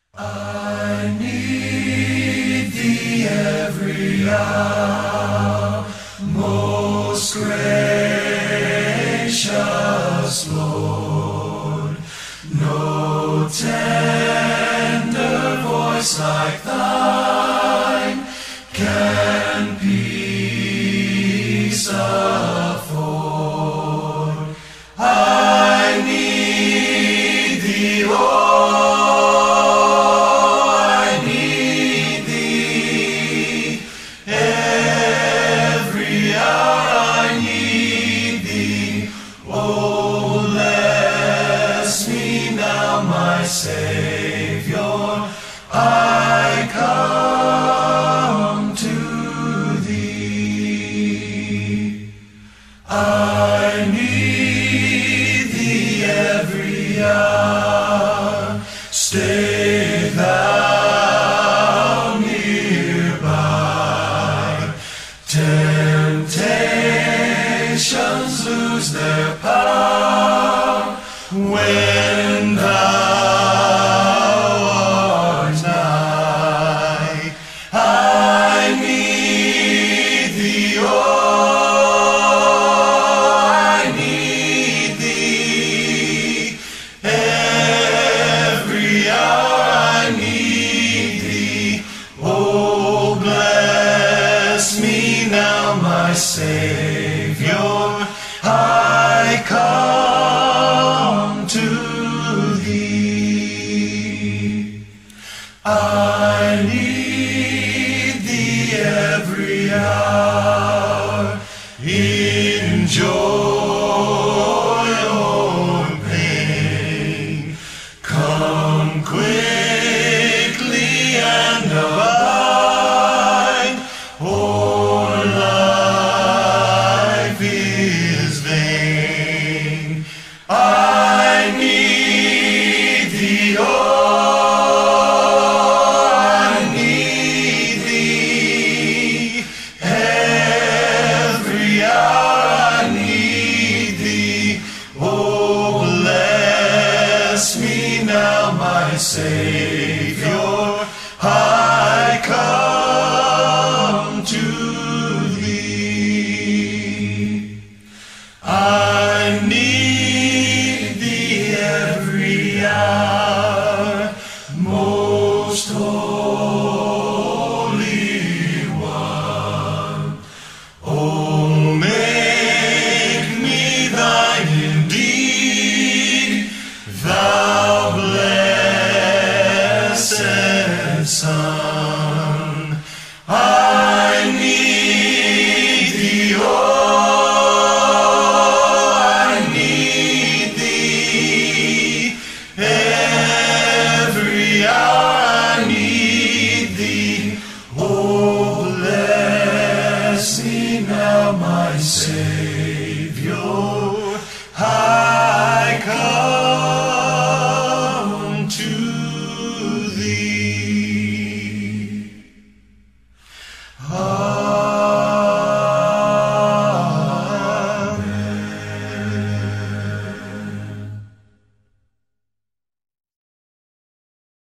I need thee every hour, most gracious Lord. No tender voice like thine can peace afford. I need thee, every hour I need thee. Oh, bless me now, my Savior, I come to thee. I need thee every hour. Stay thou nearby. Temptations lose their power when thou art nigh. I need thee, I need thee. Every hour I need thee. Oh, bless me now, my Savior, I come to thee. I need thee every hour, in joy or pain. Come quickly and abide, or life is vain. I need thee, I need thee. Every hour I need thee. Oh, bless me now, my Savior, I come to thee. I need thee every hour, most holy one. Oh, make me thine indeed, thou blessed Son. I need thee, I need thee. Every hour I need thee. Oh, bless me now, my Savior, I come